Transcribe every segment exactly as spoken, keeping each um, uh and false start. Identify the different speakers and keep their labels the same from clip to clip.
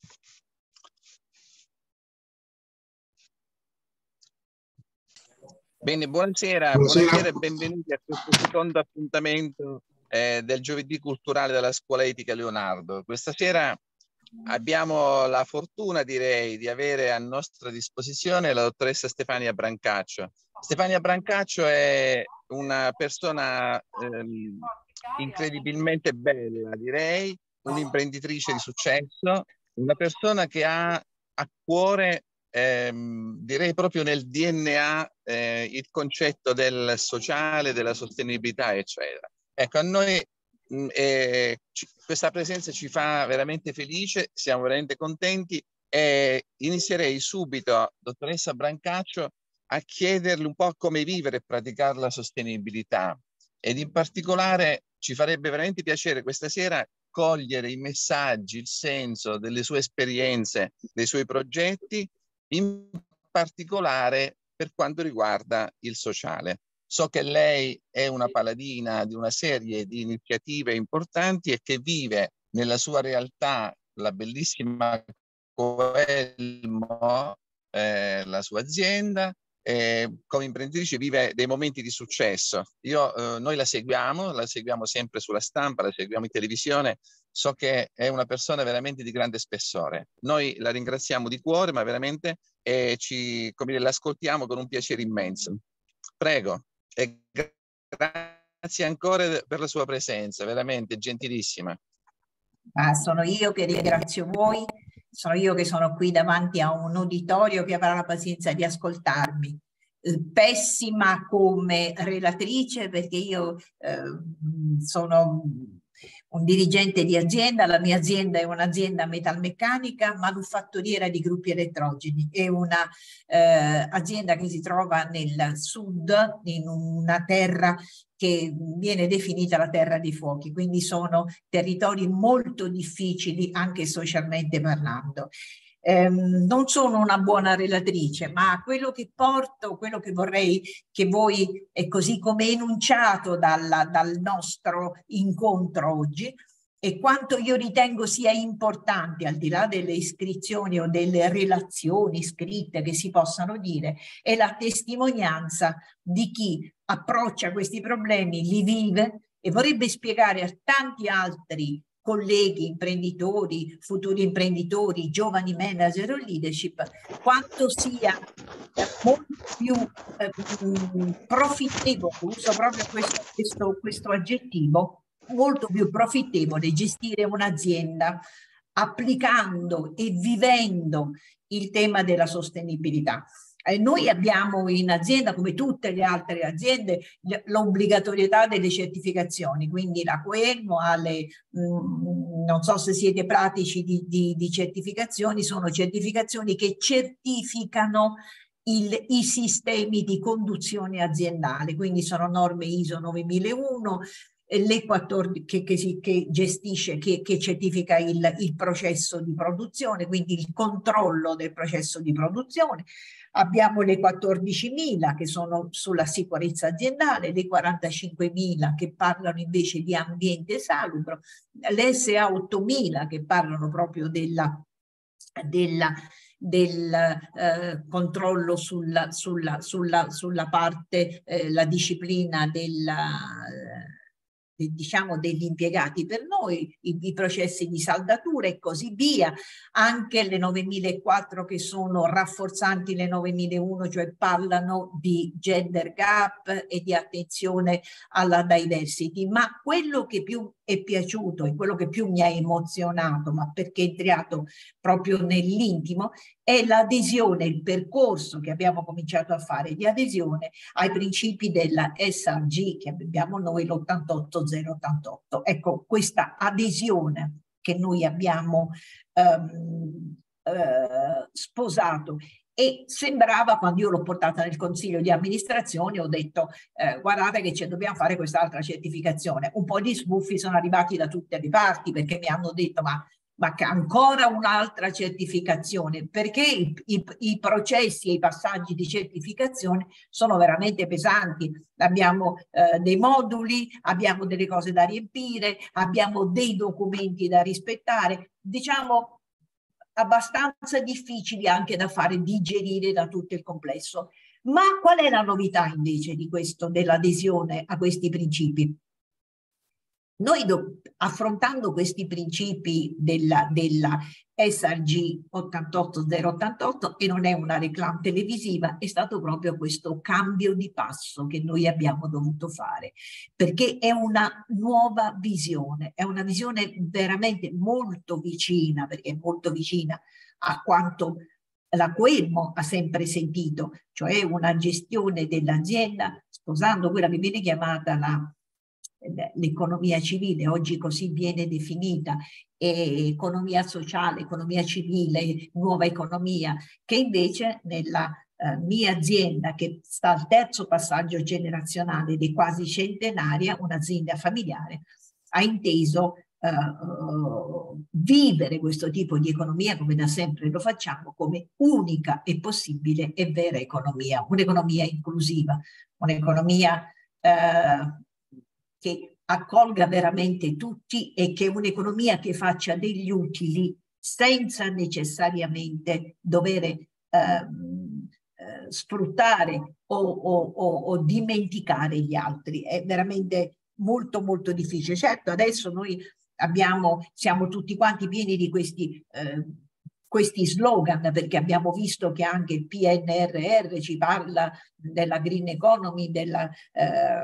Speaker 1: Bene, buonasera,
Speaker 2: buonasera,
Speaker 1: buonasera e benvenuti a questo secondo appuntamento eh, del Giovedì Culturale della Scuola Etica Leonardo. Questa sera abbiamo la fortuna, direi, di avere a nostra disposizione la dottoressa Stefania Brancaccio. Stefania Brancaccio è una persona ehm, incredibilmente bella, direi, un'imprenditrice di successo, una persona che ha a cuore, ehm, direi proprio nel D N A, eh, il concetto del sociale, della sostenibilità, eccetera. Ecco, a noi mh, eh, questa presenza ci fa veramente felice, siamo veramente contenti e inizierei subito, dottoressa Brancaccio, a chiederle un po' come vivere e praticare la sostenibilità, ed in particolare ci farebbe veramente piacere questa sera cogliere i messaggi, il senso delle sue esperienze, dei suoi progetti, in particolare per quanto riguarda il sociale. So che lei è una paladina di una serie di iniziative importanti e che vive nella sua realtà la bellissima Coelmo, eh, la sua azienda. Eh, come imprenditrice vive dei momenti di successo. Io, eh, noi la seguiamo, la seguiamo sempre sulla stampa, la seguiamo in televisione, so che è una persona veramente di grande spessore. Noi la ringraziamo di cuore, ma veramente eh, ci, come dire, l'ascoltiamo con un piacere immenso. Prego, e grazie ancora per la sua presenza, veramente gentilissima.
Speaker 3: Ah, sono io che ringrazio voi. Sono io che sono qui davanti a un uditorio che avrà la pazienza di ascoltarmi. Eh, pessima come relatrice, perché io eh, sono un dirigente di azienda, la mia azienda è un'azienda metalmeccanica manufatturiera di gruppi elettrogeni, è una eh, azienda che si trova nel sud, in una terra che viene definita la terra dei fuochi, quindi sono territori molto difficili anche socialmente parlando. Eh, non sono una buona relatrice, ma quello che porto, quello che vorrei che voi, e così come enunciato dalla, dal nostro incontro oggi, e quanto io ritengo sia importante, al di là delle iscrizioni o delle relazioni scritte che si possano dire, è la testimonianza di chi approccia questi problemi, li vive e vorrebbe spiegare a tanti altri colleghi, imprenditori, futuri imprenditori, giovani manager o leadership, quanto sia molto più eh, profittevole, uso proprio questo, questo, questo aggettivo, molto più profittevole gestire un'azienda applicando e vivendo il tema della sostenibilità. Eh, noi abbiamo in azienda, come tutte le altre aziende, l'obbligatorietà delle certificazioni, quindi la Coelmo ha le, mh, non so se siete pratici di, di, di certificazioni, sono certificazioni che certificano il, i sistemi di conduzione aziendale, quindi sono norme I S O novemilauno, le quattordici che, che, si, che gestisce, che, che certifica il, il processo di produzione, quindi il controllo del processo di produzione. Abbiamo le quattordicimila che sono sulla sicurezza aziendale, le quarantacinquemila che parlano invece di ambiente salubro, le S A ottomila che parlano proprio della, della del eh, controllo sulla, sulla, sulla, sulla parte, eh, la disciplina della eh, diciamo degli impiegati per noi, i, i processi di saldatura e così via, anche le novemilaquattro che sono rafforzanti le novemilauno, cioè parlano di gender gap e di attenzione alla diversity. Ma quello che più è piaciuto e quello che più mi ha emozionato, ma perché è entrato proprio nell'intimo, è l'adesione, il percorso che abbiamo cominciato a fare di adesione ai principi della S R G che abbiamo noi, l'ottantotto zero ottantotto. Ecco, questa adesione che noi abbiamo ehm, eh, sposato, e sembrava, quando io l'ho portata nel consiglio di amministrazione, ho detto eh, guardate che dobbiamo fare quest'altra certificazione. Un po' di sbuffi sono arrivati da tutte le parti, perché mi hanno detto ma ma ancora un'altra certificazione, perché i, i, i processi e i passaggi di certificazione sono veramente pesanti. Abbiamo eh, dei moduli, abbiamo delle cose da riempire, abbiamo dei documenti da rispettare. Diciamo, abbastanza difficili anche da fare digerire da tutto il complesso. Ma qual è la novità invece di questo, dell'adesione a questi principi? Noi affrontando questi principi della, della S R G ottantotto zero ottantotto, e non è una reclame televisiva, è stato proprio questo cambio di passo che noi abbiamo dovuto fare, perché è una nuova visione, è una visione veramente molto vicina, perché è molto vicina a quanto la Coelmo ha sempre sentito, cioè una gestione dell'azienda sposando quella che viene chiamata la l'economia civile, oggi così viene definita, e economia sociale, economia civile, nuova economia, che invece nella eh, mia azienda, che sta al terzo passaggio generazionale ed è quasi centenaria, un'azienda familiare, ha inteso Uh, vivere questo tipo di economia, come da sempre lo facciamo, come unica e possibile e vera economia, un'economia inclusiva, un'economia uh, che accolga veramente tutti e che è un'economia che faccia degli utili senza necessariamente dover uh, uh, sfruttare o, o, o, o dimenticare gli altri. È veramente molto molto difficile. Certo, adesso noi abbiamo, siamo tutti quanti pieni di questi, eh, questi slogan, perché abbiamo visto che anche il P N R R ci parla della green economy, della eh,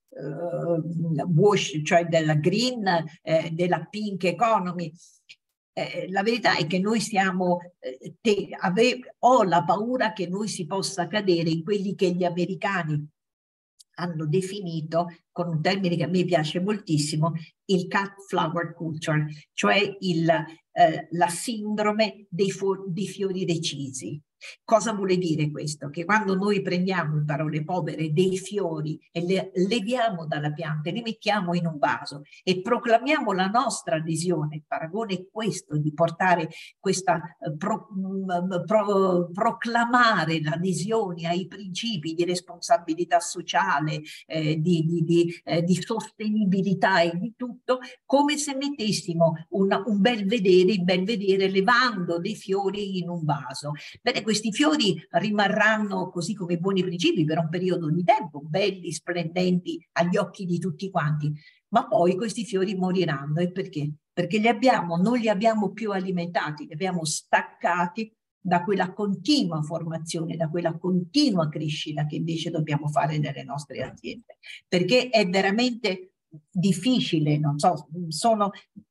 Speaker 3: eh, wash, cioè della green, eh, della pink economy. Eh, la verità è che noi stiamo, eh, te, ave, ho la paura che noi si possa cadere in quelli che gli americani hanno definito, con un termine che a me piace moltissimo, il cut flower culture, cioè il, eh, la sindrome dei, dei fiori decisi. Cosa vuole dire questo? Che quando noi prendiamo, in parole povere, dei fiori e le leviamo dalla pianta e li mettiamo in un vaso e proclamiamo la nostra adesione, il paragone è questo, di portare questa, pro, pro, proclamare l'adesione ai principi di responsabilità sociale, eh, di, di, di, eh, di sostenibilità e di tutto, come se mettessimo una, un bel vedere, il bel vedere levando dei fiori in un vaso. Bene, questi fiori rimarranno così come buoni principi per un periodo di tempo, belli, splendenti agli occhi di tutti quanti, ma poi questi fiori moriranno. E perché? Perché li abbiamo, non li abbiamo più alimentati, li abbiamo staccati da quella continua formazione, da quella continua crescita che invece dobbiamo fare nelle nostre aziende. Perché è veramente difficile, non so, sono,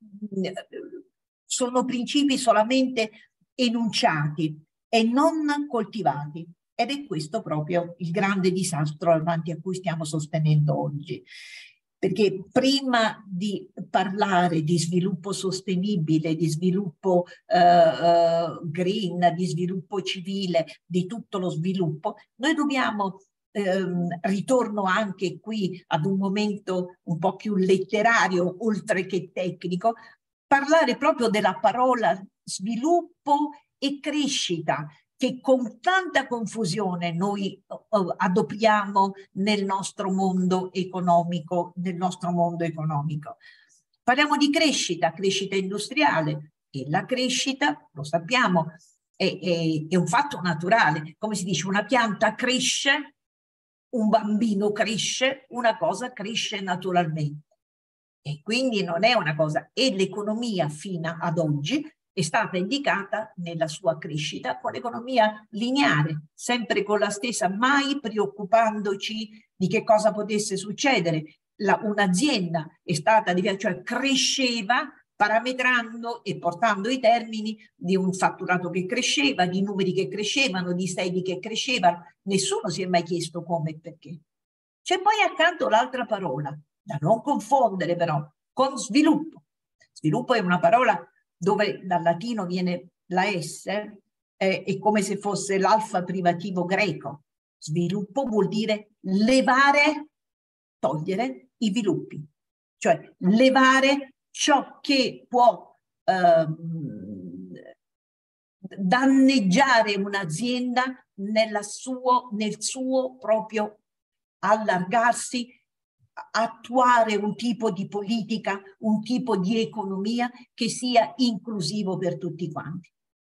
Speaker 3: sono principi solamente enunciati e non coltivati, ed è questo proprio il grande disastro avanti a cui stiamo sostenendo oggi. Perché prima di parlare di sviluppo sostenibile, di sviluppo uh, uh, green, di sviluppo civile, di tutto lo sviluppo, noi dobbiamo, ehm, ritorno anche qui ad un momento un po' più letterario, oltre che tecnico, parlare proprio della parola sviluppo e crescita, che con tanta confusione noi uh, adoperiamo nel nostro mondo economico, nel nostro mondo economico. Parliamo di crescita, crescita industriale, e la crescita, lo sappiamo, è, è, è un fatto naturale. Come si dice, una pianta cresce, un bambino cresce, una cosa cresce naturalmente. E quindi non è una cosa, e l'economia fino ad oggi è stata indicata nella sua crescita con l'economia lineare, sempre con la stessa, mai preoccupandoci di che cosa potesse succedere. Un'azienda è stata, cioè cresceva parametrando e portando i termini di un fatturato che cresceva, di numeri che crescevano, di sedi che crescevano. Nessuno si è mai chiesto come e perché. C'è poi accanto l'altra parola, da non confondere però, con sviluppo. Sviluppo è una parola dove dal latino viene la S, eh, è come se fosse l'alfa privativo greco. Sviluppo vuol dire levare, togliere i viluppi, cioè levare ciò che può ehm, danneggiare un'azienda nel suo, nel suo proprio allargarsi, attuare un tipo di politica, un tipo di economia che sia inclusivo per tutti quanti.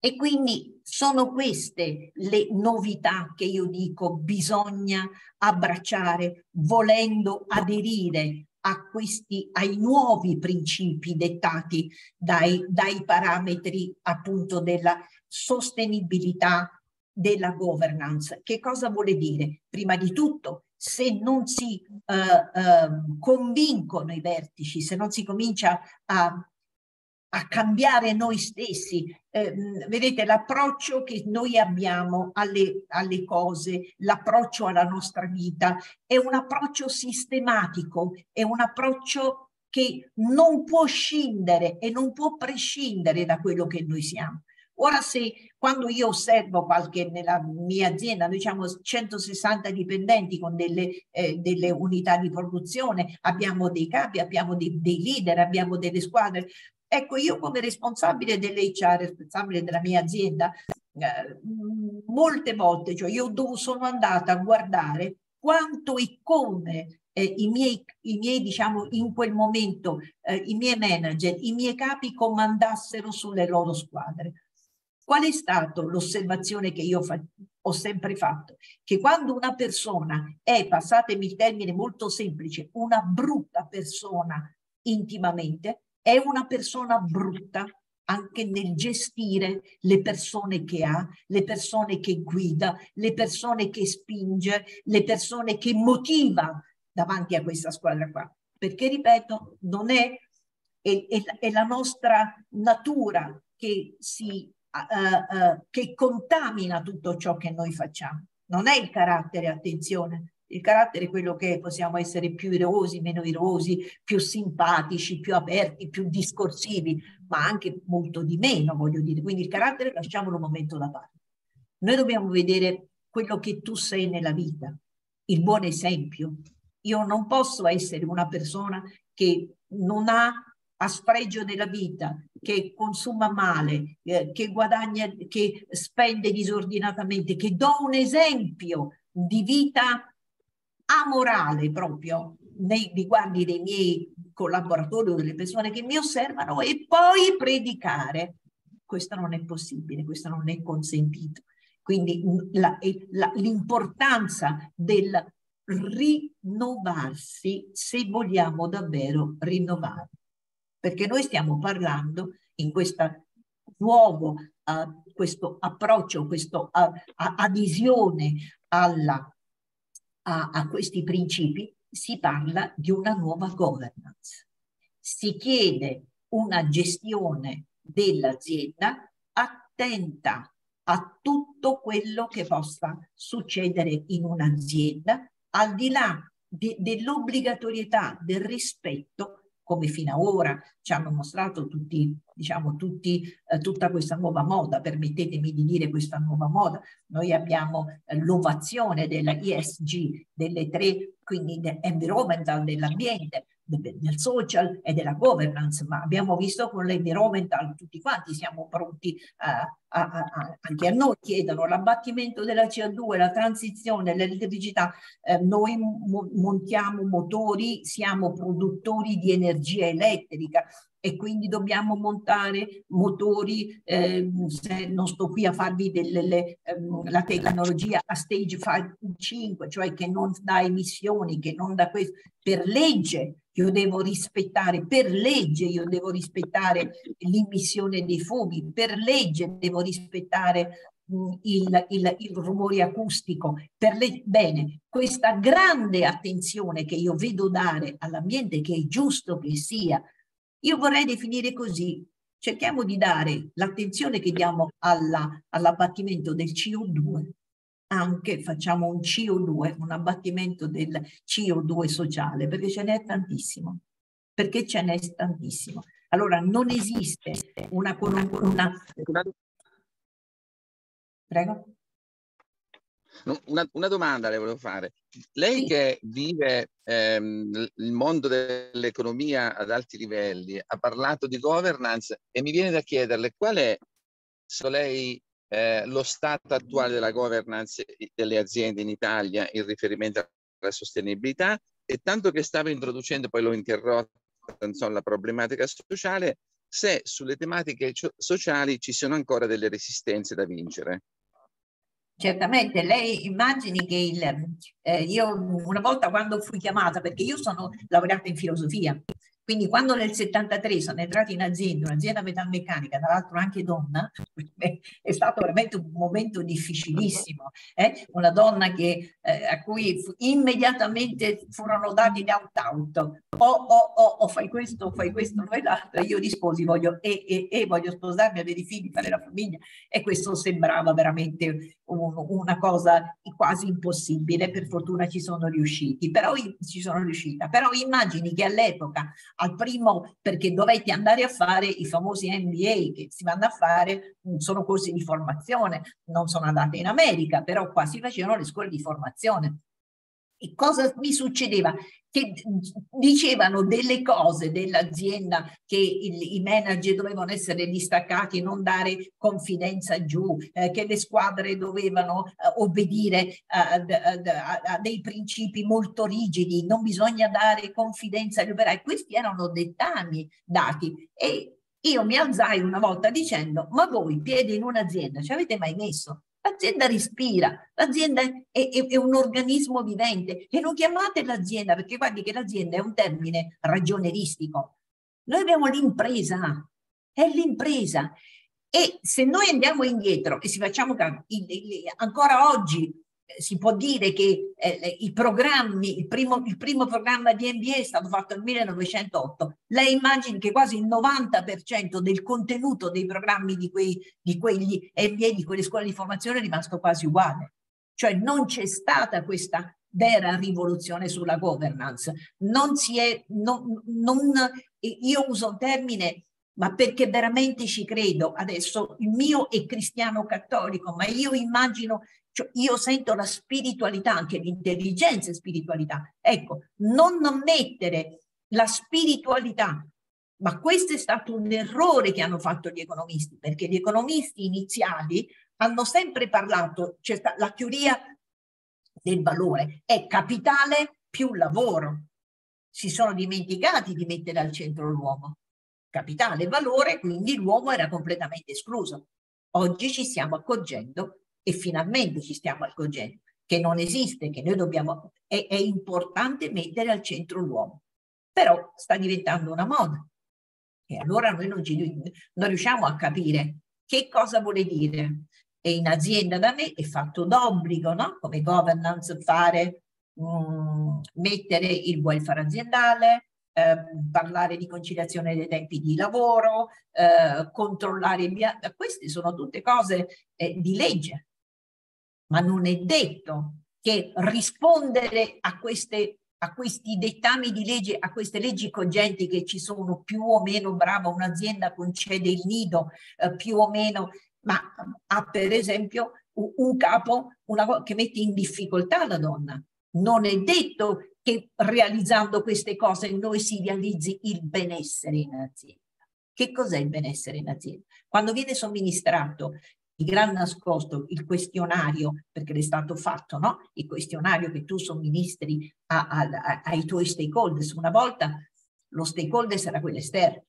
Speaker 3: E quindi sono queste le novità che io dico bisogna abbracciare, volendo aderire a questi, ai nuovi principi dettati dai, dai parametri appunto della sostenibilità della governance. Che cosa vuole dire? Prima di tutto, se non si eh, eh, convincono i vertici, se non si comincia a a cambiare noi stessi. Eh, vedete, l'approccio che noi abbiamo alle, alle cose, l'approccio alla nostra vita, è un approccio sistematico, è un approccio che non può scindere e non può prescindere da quello che noi siamo. Ora, se quando io osservo qualche, nella mia azienda, noi abbiamo centosessanta dipendenti con delle, eh, delle unità di produzione, abbiamo dei capi, abbiamo dei, dei leader, abbiamo delle squadre. Ecco, io come responsabile dell'H R, responsabile della mia azienda, eh, molte volte, cioè io dove sono andata a guardare quanto e come eh, i miei, i miei, diciamo, in quel momento, eh, i miei manager, i miei capi comandassero sulle loro squadre. Qual è stata l'osservazione che io fa, ho sempre fatto? Che quando una persona è, passatemi il termine molto semplice, una brutta persona intimamente, è una persona brutta anche nel gestire le persone che ha, le persone che guida, le persone che spinge, le persone che motiva davanti a questa squadra qua. Perché, ripeto, non è, è, è, è la nostra natura che si Uh, uh, che contamina tutto ciò che noi facciamo. Non è il carattere, attenzione, il carattere è quello che possiamo essere più irosi, meno irosi, più simpatici, più aperti, più discorsivi, ma anche molto di meno, voglio dire. Quindi il carattere lasciamolo un momento da parte. Noi dobbiamo vedere quello che tu sei nella vita, il buon esempio. Io non posso essere una persona che non ha a spregio della vita, che consuma male, eh, che guadagna, che spende disordinatamente, che do un esempio di vita amorale proprio nei riguardi dei miei collaboratori o delle persone che mi osservano e poi predicare. Questo non è possibile, questo non è consentito. Quindi l'importanza del rinnovarsi se vogliamo davvero rinnovare. Perché noi stiamo parlando in questo nuovo uh, questo approccio, questa uh, adesione alla, a, a questi principi, si parla di una nuova governance. Si chiede una gestione dell'azienda attenta a tutto quello che possa succedere in un'azienda, al di là dell'obbligatorietà del rispetto, come fino ad ora ci hanno mostrato tutti, diciamo, tutti, eh, tutta questa nuova moda, permettetemi di dire questa nuova moda. Noi abbiamo eh, l'ovazione della E S G, delle tre, quindi dell'environmental, dell'ambiente, del social e della governance, ma abbiamo visto con l'environmental tutti quanti siamo pronti a, a, a, anche a noi chiedono l'abbattimento della C O due, la transizione, l'elettricità. Eh, noi mo montiamo motori, siamo produttori di energia elettrica e quindi dobbiamo montare motori, eh, se non sto qui a farvi delle, le, ehm, la tecnologia a stage cinque, cioè che non dà emissioni, che non dà questo, per legge io devo rispettare, per legge io devo rispettare l'emissione dei fumi, per legge devo rispettare mh, il, il, il rumore acustico, per le, bene, questa grande attenzione che io vedo dare all'ambiente, che è giusto che sia, io vorrei definire così, cerchiamo di dare l'attenzione che diamo all'abbattimento all del C O due, anche facciamo un C O due, un abbattimento del C O due sociale, perché ce n'è tantissimo, perché ce n'è tantissimo. Allora non esiste una... una... Prego.
Speaker 1: Una, una domanda le volevo fare. Lei sì. Che vive ehm, il mondo dell'economia ad alti livelli, ha parlato di governance e mi viene da chiederle qual è, se lei, eh, lo stato attuale della governance delle aziende in Italia in riferimento alla sostenibilità, e tanto che stavo introducendo, poi l'ho interrotta, insomma, la problematica sociale, se sulle tematiche sociali ci sono ancora delle resistenze da vincere.
Speaker 3: Certamente, lei immagini che il, eh, io una volta quando fui chiamata, perché io sono laureata in filosofia, quindi quando nel settantatré sono entrata in azienda, un'azienda metalmeccanica, tra l'altro anche donna, è stato veramente un momento difficilissimo. Eh? Una donna che, eh, a cui fu, immediatamente furono dati gli out-out. O, o, o, o fai questo, o fai questo, o fai l'altro. Io risposi, voglio, e, e, e voglio sposarmi, avere i figli, fare la famiglia. E questo sembrava veramente un, una cosa quasi impossibile. Per fortuna ci sono riusciti, però ci sono riuscita. Però immagini che all'epoca, al primo, perché dovetti andare a fare i famosi M B A che si vanno a fare, sono corsi di formazione, non sono andata in America, però qua si facevano le scuole di formazione. E cosa mi succedeva? Che dicevano delle cose dell'azienda, che il, i manager dovevano essere distaccati, non dare confidenza giù, eh, che le squadre dovevano eh, obbedire a, a, a, a dei principi molto rigidi, non bisogna dare confidenza agli operai. Questi erano dettami dati e io mi alzai una volta dicendo: ma voi piede in un'azienda ci avete mai messo? L'azienda respira, l'azienda è, è, è un organismo vivente e non chiamate l'azienda, perché guardi che l'azienda è un termine ragionieristico. Noi abbiamo l'impresa, è l'impresa. E se noi andiamo indietro e si facciamo ancora oggi, si può dire che eh, i programmi, il primo, il primo programma di M B A è stato fatto nel millenovecentootto. Lei immagini che quasi il novanta per cento del contenuto dei programmi di, quei, di quegli M B A, di quelle scuole di formazione è rimasto quasi uguale. Cioè non c'è stata questa vera rivoluzione sulla governance. Non si è, non, non, io uso un termine, ma perché veramente ci credo. Adesso il mio è cristiano cattolico, ma io immagino, cioè io sento la spiritualità, anche l'intelligenza e spiritualità. Ecco, non mettere la spiritualità, ma questo è stato un errore che hanno fatto gli economisti, perché gli economisti iniziali hanno sempre parlato, cioè la teoria del valore è capitale più lavoro. Si sono dimenticati di mettere al centro l'uomo. Capitale e valore, quindi l'uomo era completamente escluso. Oggi ci stiamo accorgendo, e finalmente ci stiamo accorgendo, che non esiste, che noi dobbiamo, è, è importante mettere al centro l'uomo. Però sta diventando una moda. E allora noi non, ci, non riusciamo a capire che cosa vuole dire. E in azienda da me è fatto d'obbligo, no? Come governance, fare, mh, mettere il welfare aziendale, eh, parlare di conciliazione dei tempi di lavoro, eh, controllare il via... Queste sono tutte cose eh, di legge. Ma non è detto che rispondere a queste a questi dettami di legge, a queste leggi cogenti che ci sono, più o meno brava un'azienda concede il nido, eh, più o meno, ma ha per esempio un, un capo una, che mette in difficoltà la donna. Non è detto che realizzando queste cose noi si realizzi il benessere in azienda. Che cos'è il benessere in azienda? Quando viene somministrato di gran nascosto il questionario, perché è stato fatto, no? Il questionario che tu somministri a, a, a, ai tuoi stakeholders. Una volta lo stakeholders era quello esterno.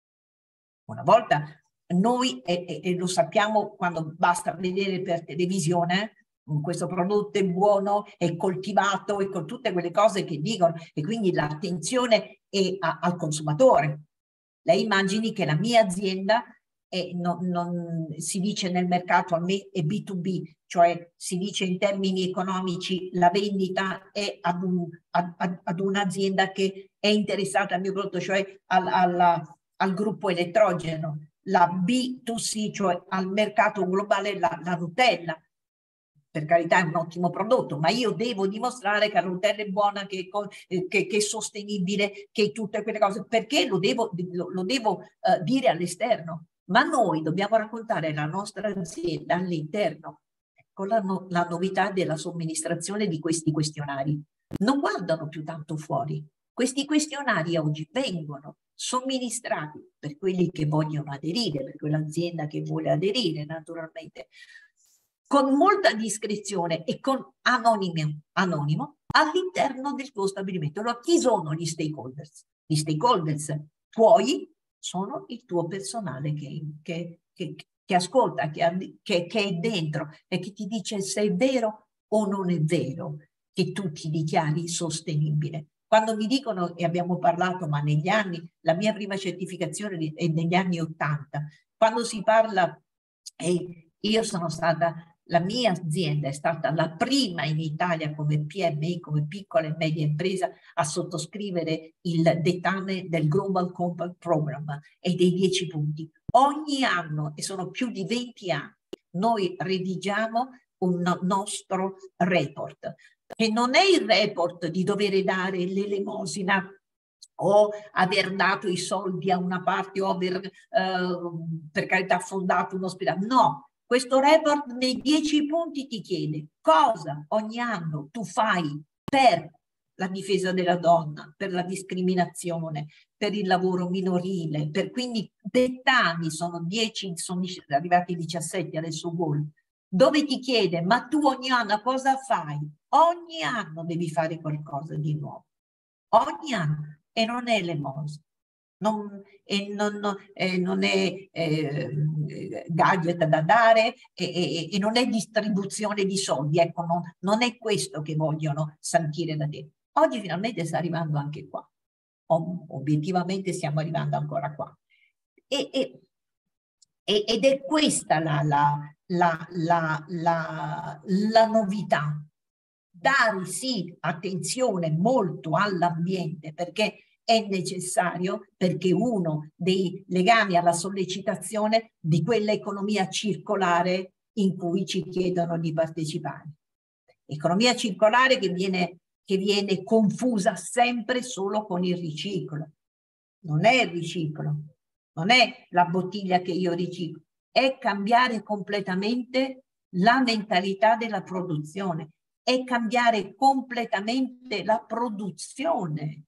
Speaker 3: Una volta noi, e, e, e lo sappiamo quando basta vedere per televisione, questo prodotto è buono, è coltivato, e con tutte quelle cose che dicono, e quindi l'attenzione è a, al consumatore. Lei immagini che la mia azienda e non, non si dice nel mercato a me è B due B, cioè si dice in termini economici la vendita è ad, un, ad, ad un'azienda che è interessata al mio prodotto, cioè al, al, al gruppo elettrogeno, la B due C, cioè al mercato globale la, la Nutella. Per carità è un ottimo prodotto, ma io devo dimostrare che la Nutella è buona, che, che, che è sostenibile, che tutte quelle cose, perché lo devo, lo, lo devo uh, dire all'esterno. Ma noi dobbiamo raccontare la nostra azienda all'interno. Ecco la, no, la novità della somministrazione di questi questionari. Non guardano più tanto fuori. Questi questionari oggi vengono somministrati per quelli che vogliono aderire, per quell'azienda che vuole aderire naturalmente, con molta discrezione e con anonimo, anonimo all'interno del tuo stabilimento. Allora, chi sono gli stakeholders? Gli stakeholders tuoi sono il tuo personale che, che, che, che ascolta, che, che, che è dentro e che ti dice se è vero o non è vero che tu ti dichiari sostenibile. Quando mi dicono, e abbiamo parlato, ma negli anni, la mia prima certificazione è negli anni ottanta, quando si parla, e io sono stata, la mia azienda è stata la prima in Italia come P M I, come piccola e media impresa, a sottoscrivere il dettame del Global Compact Program e dei dieci punti. Ogni anno, e sono più di venti anni, noi redigiamo un nostro report, che non è il report di dover dare l'elemosina o aver dato i soldi a una parte o aver eh, per carità fondato un ospedale. No, questo report nei dieci punti ti chiede cosa ogni anno tu fai per la difesa della donna, per la discriminazione, per il lavoro minorile, per quindi dettami, sono dieci, sono arrivati diciassette adesso gol, dove ti chiede ma tu ogni anno cosa fai? Ogni anno devi fare qualcosa di nuovo, ogni anno, e non è l'elemosina. Non, e non, eh, non è eh, gadget da dare e, e, e non è distribuzione di soldi, ecco, non, non è questo che vogliono sentire da te. Oggi finalmente sta arrivando anche qua, o, obiettivamente stiamo arrivando ancora qua. E, e, ed è questa la, la, la, la, la, la novità. Dare sì attenzione molto all'ambiente, perché è necessario, perché uno dei legami alla sollecitazione di quell'economia circolare in cui ci chiedono di partecipare. Economia circolare che viene, che viene confusa sempre solo con il riciclo. Non è il riciclo, non è la bottiglia che io riciclo, è cambiare completamente la mentalità della produzione, è cambiare completamente la produzione.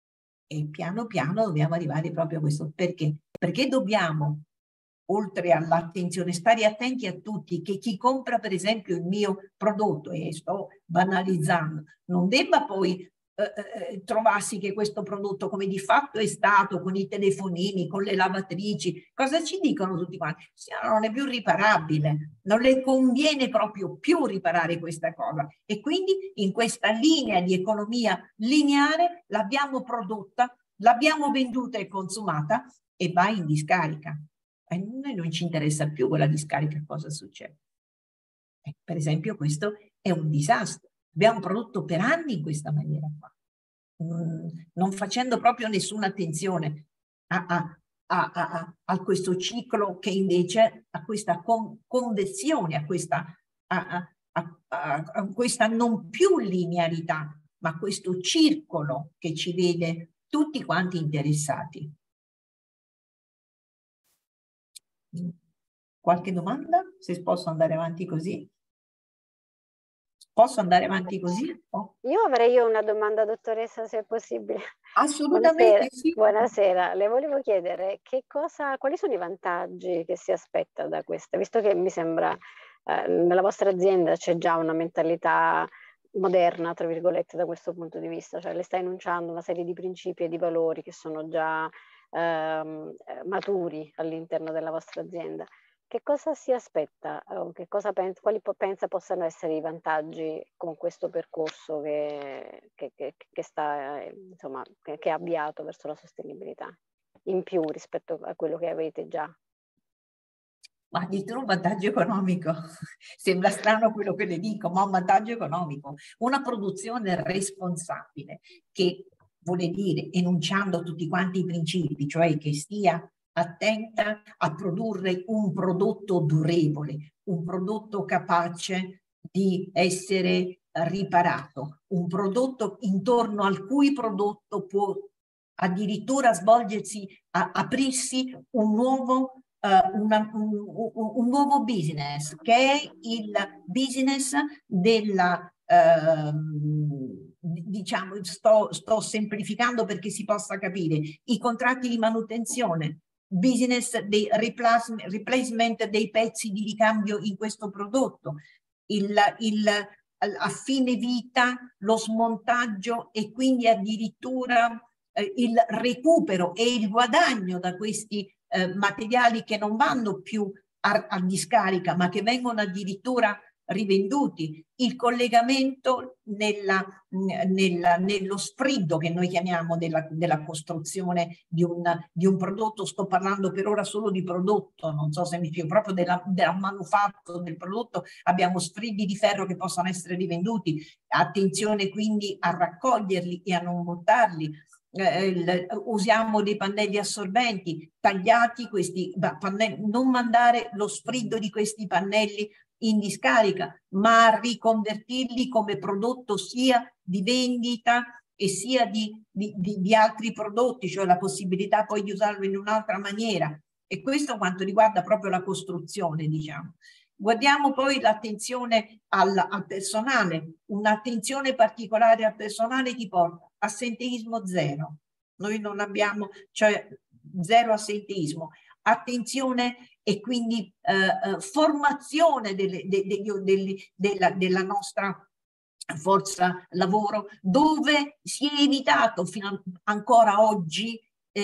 Speaker 3: E piano piano dobbiamo arrivare proprio a questo. Perché? Perché dobbiamo, oltre all'attenzione, stare attenti a tutti, che chi compra per esempio il mio prodotto, e sto banalizzando, non debba poi eh, trovarsi che questo prodotto, come di fatto è stato con i telefonini, con le lavatrici, cosa ci dicono tutti quanti? Signora, non è più riparabile, non le conviene proprio più riparare questa cosa, e quindi in questa linea di economia lineare l'abbiamo prodotta, l'abbiamo venduta e consumata e va in discarica. A noi non ci interessa più quella discarica, cosa succede. Eh, per esempio questo è un disastro. Abbiamo prodotto per anni in questa maniera qua, mm, non facendo proprio nessuna attenzione a, a, a, a, a questo ciclo, che invece a questa con, conversione, a questa, a, a, a, a questa non più linearità, ma a questo circolo che ci vede tutti quanti interessati. Qualche domanda? Se posso andare avanti così? Posso andare avanti così? Oh.
Speaker 2: Io avrei io una domanda, dottoressa, se è possibile.
Speaker 3: Assolutamente.
Speaker 2: Buonasera.
Speaker 3: Sì.
Speaker 2: Buonasera, le volevo chiedere che cosa, quali sono i vantaggi che si aspetta da questa, visto che mi sembra eh, nella vostra azienda c'è già una mentalità moderna, tra virgolette, da questo punto di vista, cioè le sta enunciando una serie di principi e di valori che sono già ehm, maturi all'interno della vostra azienda. Che cosa si aspetta? Che cosa pensa, quali pensa possano essere i vantaggi con questo percorso che, che, che, che sta, insomma, che, che è avviato verso la sostenibilità, in più rispetto a quello che avete già?
Speaker 3: Ma addirittura un vantaggio economico. Sembra strano quello che le dico, ma un vantaggio economico. Una produzione responsabile, che vuole dire, enunciando tutti quanti i principi, cioè che stia attenta a produrre un prodotto durevole, un prodotto capace di essere riparato, un prodotto intorno al cui prodotto può addirittura svolgersi, a, aprirsi un nuovo, uh, una, un, un, un nuovo business, che è il business della, uh, diciamo, sto, sto semplificando perché si possa capire, i contratti di manutenzione, business di replacement, replacement dei pezzi di ricambio in questo prodotto, il, il, a fine vita lo smontaggio e quindi addirittura eh, il recupero e il guadagno da questi eh, materiali che non vanno più a, a discarica, ma che vengono addirittura rivenduti, il collegamento nella, nella, nello sfriddo che noi chiamiamo della, della costruzione di un, di un prodotto. Sto parlando per ora solo di prodotto, non so se mi spiego, proprio della, della manufatto del prodotto. Abbiamo sfriddi di ferro che possono essere rivenduti, attenzione quindi a raccoglierli e a non buttarli. Eh, usiamo dei pannelli assorbenti tagliati, questi pannelli, non mandare lo sfriddo di questi pannelli in discarica, ma riconvertirli come prodotto sia di vendita e sia di, di, di, di altri prodotti, cioè la possibilità poi di usarlo in un'altra maniera. E questo quanto riguarda proprio la costruzione, diciamo. Guardiamo poi l'attenzione al, al personale, un'attenzione particolare al personale ti porta assenteismo zero. Noi non abbiamo, cioè zero assenteismo. Attenzione e quindi eh, formazione delle, de, de, de, de, della, della nostra forza lavoro, dove si è evitato fino a, ancora oggi eh,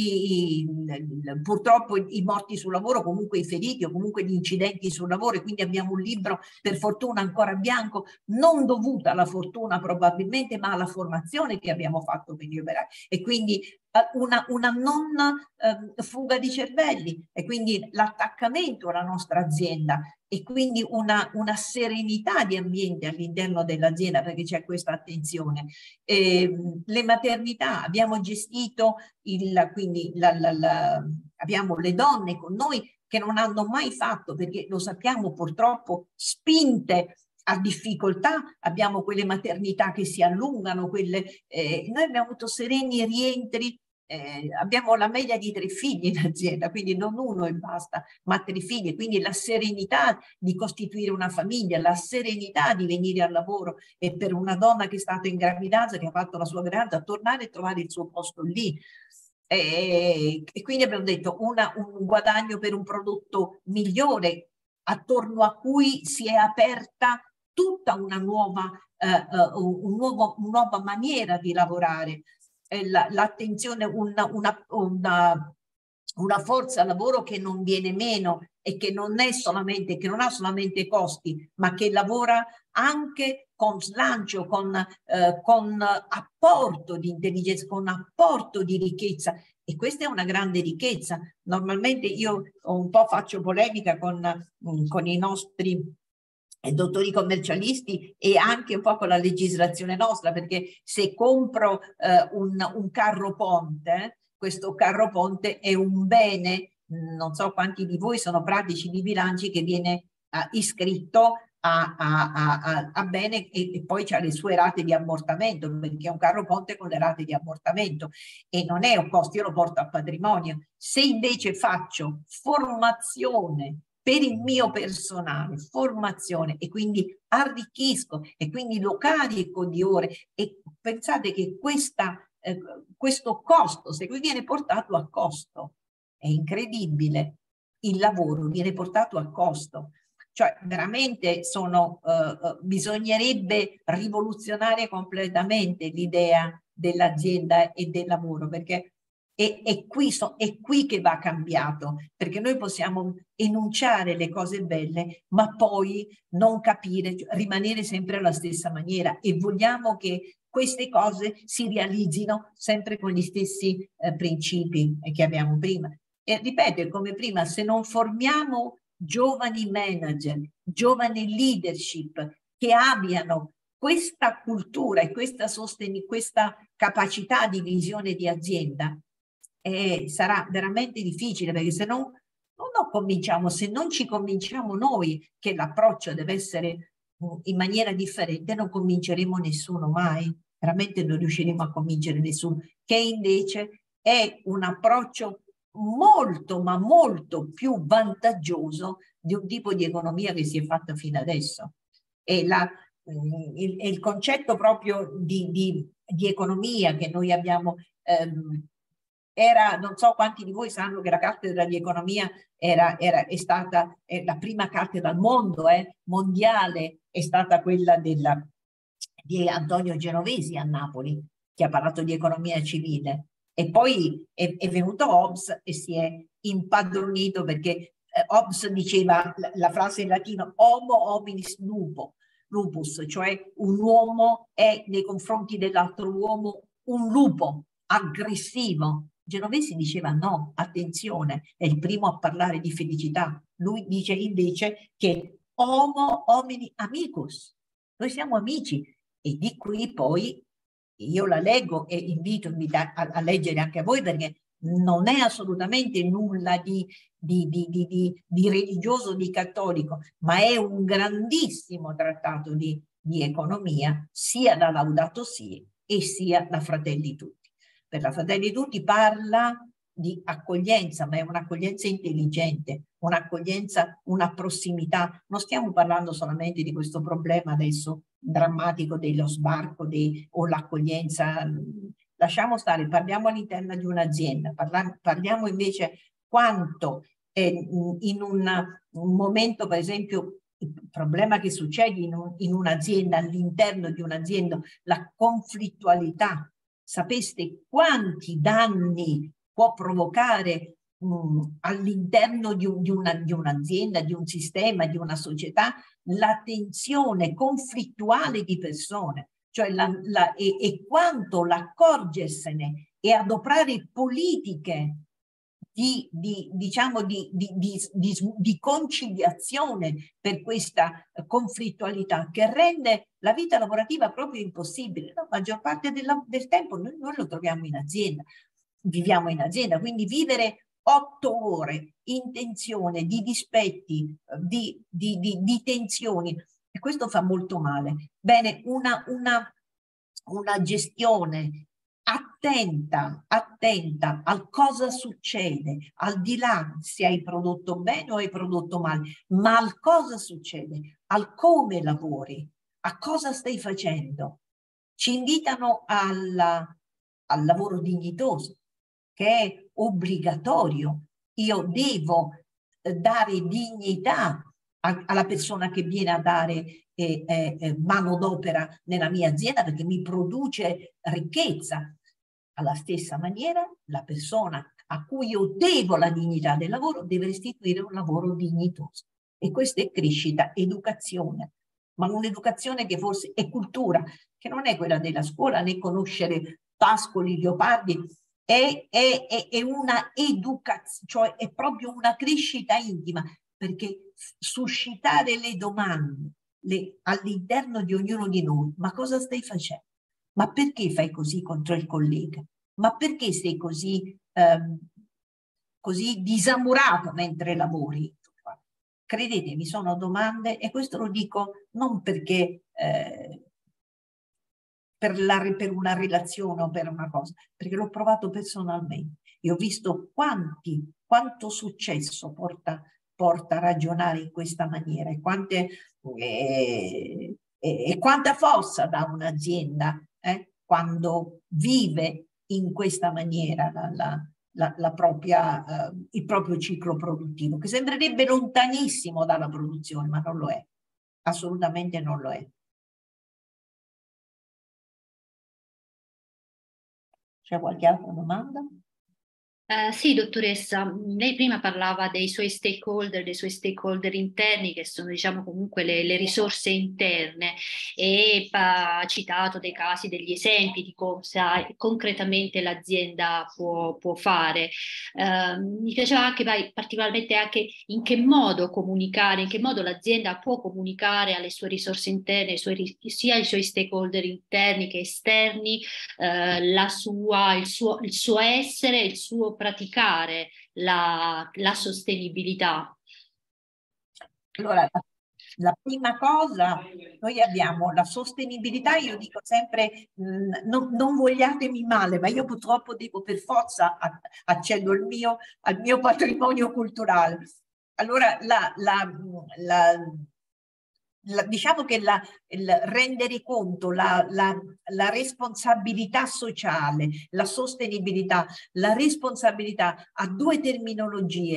Speaker 3: i, i, purtroppo i morti sul lavoro, comunque i feriti o comunque gli incidenti sul lavoro, e quindi abbiamo un libro per fortuna ancora bianco, non dovuta alla fortuna probabilmente, ma alla formazione che abbiamo fatto per gli operai, e quindi una, una non eh, fuga di cervelli, e quindi l'attaccamento alla nostra azienda, e quindi una, una serenità di ambiente all'interno dell'azienda, perché c'è questa attenzione. Eh, le maternità, abbiamo gestito il, quindi la, la, la, abbiamo le donne con noi che non hanno mai fatto, perché lo sappiamo purtroppo, spinte a difficoltà, abbiamo quelle maternità che si allungano, quelle, eh, noi abbiamo avuto sereni rientri. Eh, abbiamo la media di tre figli in azienda, quindi non uno e basta, ma tre figli, quindi la serenità di costituire una famiglia, la serenità di venire al lavoro, e per una donna che è stata in gravidanza, che ha fatto la sua gravidanza, tornare e trovare il suo posto lì. E, e quindi abbiamo detto una, un guadagno per un prodotto migliore, attorno a cui si è aperta tutta una nuova, eh, uh, un nuovo, una nuova maniera di lavorare. L'attenzione, una, una, una, una forza lavoro che non viene meno e che non è solamente, che non ha solamente costi, ma che lavora anche con slancio, con, eh, con apporto di intelligenza, con apporto di ricchezza. E questa è una grande ricchezza. Normalmente io un po' faccio polemica con, con i nostri dottori commercialisti e anche un po' con la legislazione nostra, perché se compro eh, un, un carro ponte, questo carro ponte è un bene, non so quanti di voi sono pratici di bilanci, che viene eh, iscritto a, a, a, a bene, e, e poi c'ha le sue rate di ammortamento, perché è un carro ponte con le rate di ammortamento e non è un costo, io lo porto a patrimonio. Se invece faccio formazione per il mio personale, formazione, e quindi arricchisco e quindi lo carico di ore, e pensate che questa, eh, questo costo, se qui viene portato a costo, è incredibile, il lavoro viene portato a costo, cioè veramente sono, eh, bisognerebbe rivoluzionare completamente l'idea dell'azienda e del lavoro, perché E, e qui so, è qui che va cambiato, perché noi possiamo enunciare le cose belle, ma poi non capire, rimanere sempre alla stessa maniera, e vogliamo che queste cose si realizzino sempre con gli stessi eh, principi che abbiamo prima. E ripeto, come prima, se non formiamo giovani manager, giovani leadership che abbiano questa cultura e questa, questa capacità di visione di azienda, Eh, sarà veramente difficile, perché se non, non cominciamo, se non ci convinciamo noi che l'approccio deve essere uh, in maniera differente, non convinceremo nessuno mai, veramente non riusciremo a convincere nessuno, che invece è un approccio molto ma molto più vantaggioso di un tipo di economia che si è fatta fino adesso. E la, il, il concetto proprio di, di, di economia che noi abbiamo ehm, era, non so quanti di voi sanno che la cattedra di economia era, era, è stata è la prima cattedra al mondo, eh, mondiale, è stata quella della, di Antonio Genovesi a Napoli. che ha parlato di economia civile. E poi è, è venuto Hobbes e si è impadronito, perché eh, Hobbes diceva la, la frase in latino homo hominis lupo, lupus, cioè un uomo è nei confronti dell'altro uomo un lupo aggressivo. Genovesi diceva no, attenzione, è il primo a parlare di felicità. Lui dice invece che homo homini amicus, noi siamo amici, e di qui poi io la leggo e invito a, a leggere anche a voi, perché non è assolutamente nulla di, di, di, di, di, di religioso, di cattolico, ma è un grandissimo trattato di, di economia, sia da Laudato Si e sia da Fratelli Tutti. Per la Fratelli Tutti parla di accoglienza, ma è un'accoglienza intelligente, un'accoglienza, una prossimità. Non stiamo parlando solamente di questo problema adesso drammatico dello sbarco dei, o l'accoglienza. Lasciamo stare, parliamo all'interno di un'azienda, parliamo, parliamo invece quanto eh, in un, un momento, per esempio, il problema che succede in, un, in un'azienda, all'interno di un'azienda, la conflittualità. Sapeste quanti danni può provocare all'interno di, un, di, una, di un'azienda, di un sistema, di una società, la tensione conflittuale di persone, cioè la, la, e, e quanto l'accorgersene e adoperare politiche di, di, diciamo di, di, di, di, di conciliazione per questa conflittualità, che rende la vita lavorativa proprio impossibile. La maggior parte del, del tempo noi, noi lo troviamo in azienda, viviamo in azienda, quindi vivere otto ore in tensione, di dispetti, di, di, di, di tensioni, e questo fa molto male. Bene, una, una, una gestione attenta, attenta al cosa succede, al di là se hai prodotto bene o hai prodotto male, ma al cosa succede, al come lavori, a cosa stai facendo. Ci invitano alla, al lavoro dignitoso, che è obbligatorio. Io devo dare dignità a, alla persona che viene a dare eh, eh, manodopera nella mia azienda, perché mi produce ricchezza. Alla stessa maniera, la persona a cui io devo la dignità del lavoro deve restituire un lavoro dignitoso. E questa è crescita, educazione, ma un'educazione che forse è cultura, che non è quella della scuola, né conoscere pascoli, leopardi. È, è, è, è una educazione, cioè è proprio una crescita intima, perché suscitare le domande all'interno di ognuno di noi: ma cosa stai facendo? Ma perché fai così contro il collega? Ma perché sei così, ehm, così disamurato mentre lavori? Credetemi, sono domande, e questo lo dico non perché eh, per, la, per una relazione o per una cosa, perché l'ho provato personalmente. Io ho visto quanti, quanto successo porta, porta a ragionare in questa maniera, e, quante, eh, e, e quanta forza dà un'azienda eh, quando vive in questa maniera la, la, la, la propria, eh, il proprio ciclo produttivo, che sembrerebbe lontanissimo dalla produzione, ma non lo è, assolutamente non lo è. C'è qualche altra domanda?
Speaker 4: Uh, sì, dottoressa, lei prima parlava dei suoi stakeholder, dei suoi stakeholder interni, che sono, diciamo, comunque le, le risorse interne, e ha citato dei casi, degli esempi di cosa concretamente l'azienda può, può fare. Uh, mi piaceva anche particolarmente anche in che modo comunicare, in che modo l'azienda può comunicare alle sue risorse interne, ai suoi, sia ai suoi stakeholder interni che esterni, uh, la sua, il, suo, il suo essere, il suo praticare la, la sostenibilità.
Speaker 3: Allora, la, la prima cosa, noi abbiamo la sostenibilità. Io dico sempre, mh, non, non vogliatemi male, ma io purtroppo devo per forza accedo al mio, al mio patrimonio culturale. Allora, la, la, la La, diciamo che la, il rendere conto, la, la, la responsabilità sociale, la sostenibilità, la responsabilità ha due terminologie: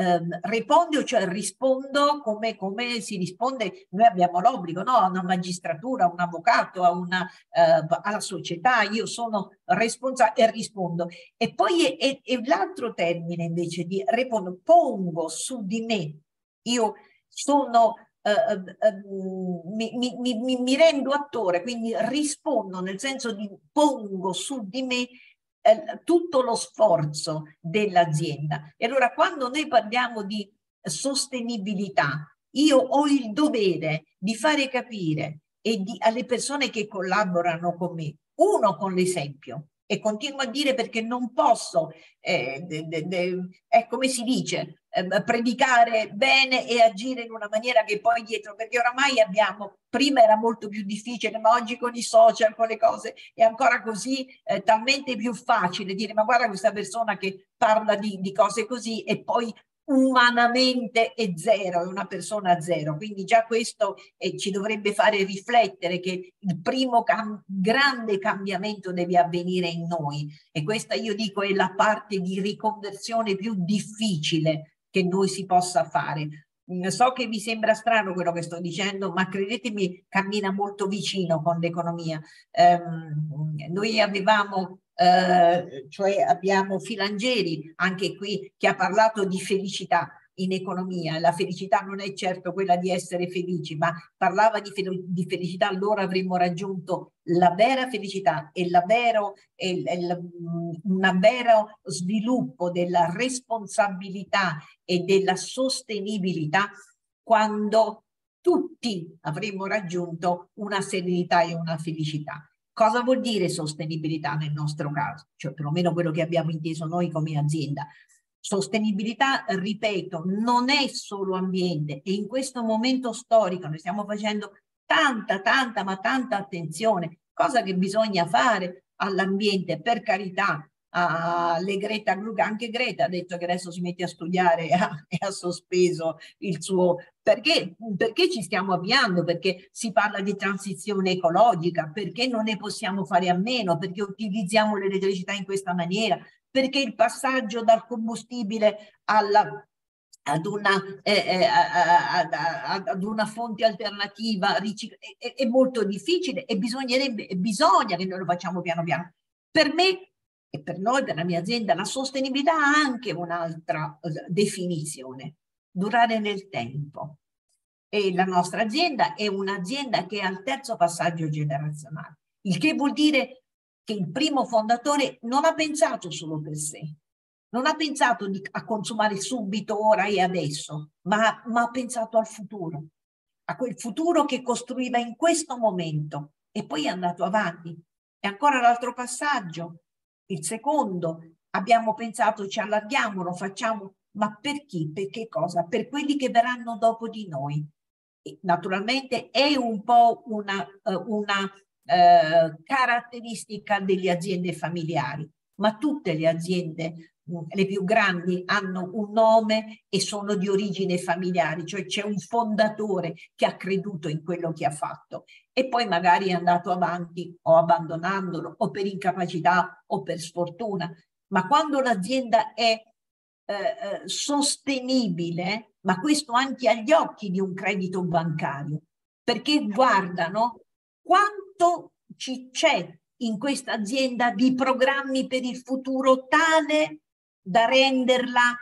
Speaker 3: ehm, respondo, cioè rispondo come, come si risponde, noi abbiamo l'obbligo, no? A una magistratura, a un avvocato, a una, eh, alla società, io sono responsabile e rispondo. E poi è, è, è l'altro termine invece di rispondo, pongo su di me, io sono... Uh, uh, mi, mi, mi, mi rendo attore, quindi rispondo nel senso di pongo su di me eh, tutto lo sforzo dell'azienda. E allora quando noi parliamo di sostenibilità, io ho il dovere di fare capire e di, alle persone che collaborano con me, uno con l'esempio, e continuo a dire perché non posso, eh, de, de, de, è come si dice, eh, predicare bene e agire in una maniera che poi dietro, perché oramai abbiamo, prima era molto più difficile, ma oggi con i social, con le cose, è ancora così eh, talmente più facile dire ma guarda questa persona che parla di, di cose così e poi umanamente è zero, è una persona zero, quindi già questo eh, ci dovrebbe fare riflettere che il primo cam- grande cambiamento deve avvenire in noi e questa io dico è la parte di riconversione più difficile che noi si possa fare. So che vi sembra strano quello che sto dicendo, ma credetemi, cammina molto vicino con l'economia. Um, noi avevamo, uh, cioè abbiamo Filangieri, anche qui, che ha parlato di felicità in economia. La felicità non è certo quella di essere felici, ma parlava di, fel di felicità, allora avremmo raggiunto la vera felicità e la vero, e, e, un vero sviluppo della responsabilità e della sostenibilità quando tutti avremmo raggiunto una serenità e una felicità. Cosa vuol dire sostenibilità nel nostro caso? Cioè perlomeno quello che abbiamo inteso noi come azienda. Sostenibilità, ripeto, non è solo ambiente e in questo momento storico noi stiamo facendo tanta, tanta, ma tanta attenzione, cosa che bisogna fare all'ambiente, per carità. Uh, le Greta Glug, anche Greta ha detto che adesso si mette a studiare e ha, e ha sospeso il suo, perché, perché ci stiamo avviando, perché si parla di transizione ecologica, perché non ne possiamo fare a meno, perché utilizziamo l'elettricità in questa maniera, perché il passaggio dal combustibile alla ad una, eh, eh, ad, ad, ad una fonte alternativa è, è molto difficile e bisognerebbe, bisogna che noi lo facciamo piano piano. Per me e per noi, per la mia azienda, la sostenibilità ha anche un'altra definizione, durare nel tempo. E la nostra azienda è un'azienda che è al terzo passaggio generazionale, il che vuol dire che il primo fondatore non ha pensato solo per sé, non ha pensato di, a consumare subito, ora e adesso, ma, ma ha pensato al futuro, a quel futuro che costruiva in questo momento e poi è andato avanti. E ancora l'altro passaggio. Il secondo, abbiamo pensato ci allarghiamo, lo facciamo, ma per chi? Per che cosa? Per quelli che verranno dopo di noi. E naturalmente è un po' una, una eh, caratteristica delle aziende familiari, ma tutte le aziende, le più grandi, hanno un nome e sono di origine familiare, cioè c'è un fondatore che ha creduto in quello che ha fatto e poi magari è andato avanti o abbandonandolo o per incapacità o per sfortuna. Ma quando l'azienda è eh, sostenibile, ma questo anche agli occhi di un credito bancario, perché guardano quanto ci c'è in questa azienda di programmi per il futuro tale da renderla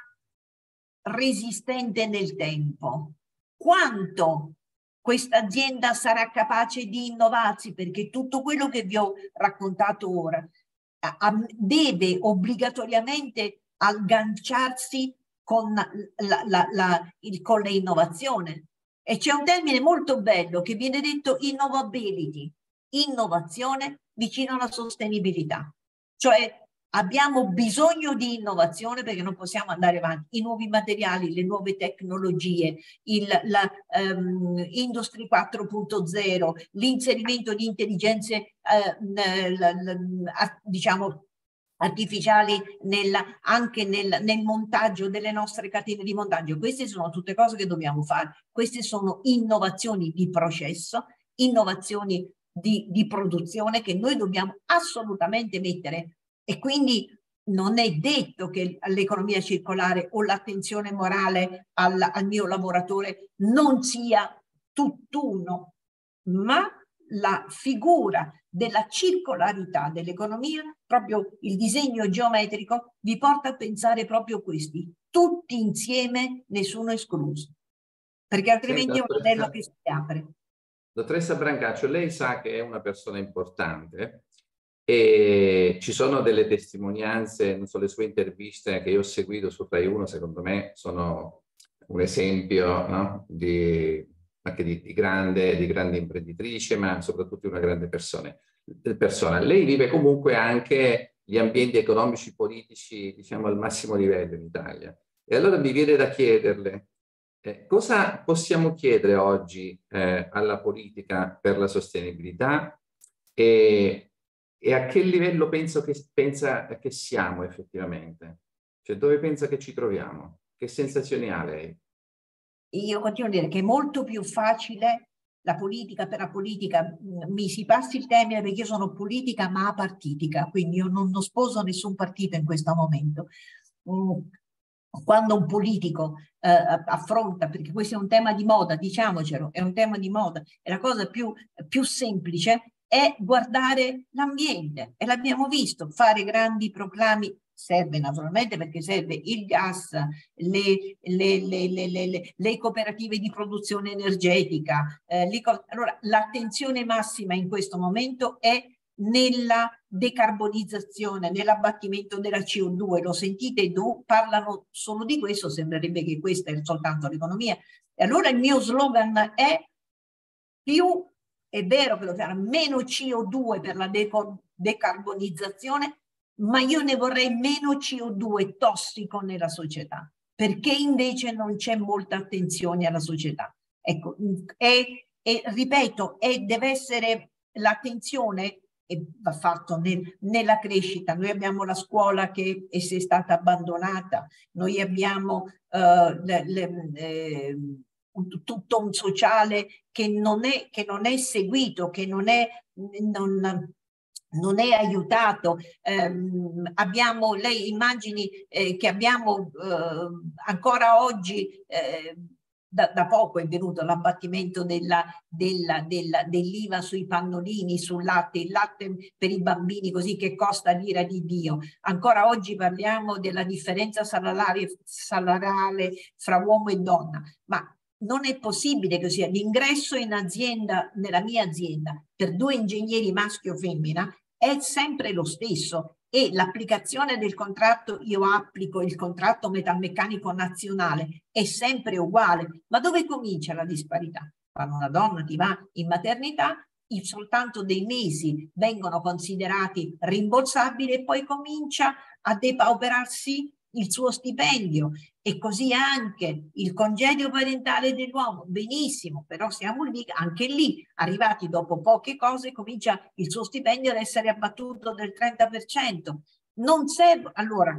Speaker 3: resistente nel tempo. Quanto questa azienda sarà capace di innovarsi, perché tutto quello che vi ho raccontato ora a, a, deve obbligatoriamente agganciarsi con, la, la, la, il, con le innovazioni. E c'è un termine molto bello che viene detto innovability, innovazione vicino alla sostenibilità. Cioè abbiamo bisogno di innovazione perché non possiamo andare avanti. I nuovi materiali, le nuove tecnologie, il, la um, Industry quattro punto zero, l'inserimento di intelligenze eh, la, la, diciamo artificiali nella, anche nel, nel montaggio delle nostre catene di montaggio. Queste sono tutte cose che dobbiamo fare. Queste sono innovazioni di processo, innovazioni di, di produzione che noi dobbiamo assolutamente mettere. E quindi non è detto che l'economia circolare o l'attenzione morale al, al mio lavoratore non sia tutt'uno, ma la figura della circolarità dell'economia, proprio il disegno geometrico, vi porta a pensare proprio questi, tutti insieme, nessuno escluso, perché altrimenti è un modello che si apre.
Speaker 5: Dottoressa Brancaccio, lei sa che è una persona importante e ci sono delle testimonianze, non so, le sue interviste che io ho seguito su Rai uno, secondo me sono un esempio, no? di, anche di, di, grande, di grande imprenditrice, ma soprattutto di una grande persona. persona. Lei vive comunque anche gli ambienti economici, politici, diciamo, al massimo livello in Italia. E allora mi viene da chiederle, Eh, cosa possiamo chiedere oggi eh, alla politica per la sostenibilità e, e a che livello penso che, pensa che siamo effettivamente? Cioè dove pensa che ci troviamo? Che sensazioni ha lei?
Speaker 3: Io continuo a dire che è molto più facile la politica per la politica, mi si passi il termine perché io sono politica ma apartitica, quindi io non, non sposo nessun partito in questo momento. Mm. Quando un politico eh, affronta, perché questo è un tema di moda, diciamocelo, è un tema di moda, e la cosa più, più semplice è guardare l'ambiente, e l'abbiamo visto, fare grandi proclami, serve naturalmente perché serve il gas, le, le, le, le, le, le cooperative di produzione energetica, eh, allora l'attenzione massima in questo momento è nella decarbonizzazione, nell'abbattimento della C O due, lo sentite, parlano solo di questo, sembrerebbe che questa è soltanto l'economia. E allora il mio slogan è più, è vero che lo farà, meno C O due per la decarbonizzazione, ma io ne vorrei meno C O due tossico nella società, perché invece non c'è molta attenzione alla società. Ecco, e, e ripeto, e deve essere l'attenzione e va fatto nel, nella crescita. Noi abbiamo la scuola che è, è stata abbandonata, noi abbiamo uh, le, le, eh, un, tutto un sociale che non è, che non è seguito, che non è, non, non è aiutato. Um, abbiamo, lei immagini eh, che abbiamo uh, ancora oggi eh, Da, da poco è venuto l'abbattimento della, della, della, dell'I V A sui pannolini, sul latte, il latte per i bambini così che costa l'ira di Dio. Ancora oggi parliamo della differenza salariale, salariale fra uomo e donna, ma non è possibile che sia l'ingresso in azienda, nella mia azienda, per due ingegneri maschio o femmina è sempre lo stesso. E l'applicazione del contratto, io applico il contratto metalmeccanico nazionale, è sempre uguale. Ma dove comincia la disparità? Quando una donna ti va in maternità, soltanto dei mesi vengono considerati rimborsabili e poi comincia a depauperarsi il suo stipendio, e così anche il congedo parentale dell'uomo. Benissimo, però siamo lì, anche lì, arrivati dopo poche cose, comincia il suo stipendio ad essere abbattuto del trenta per cento. Non serve, allora,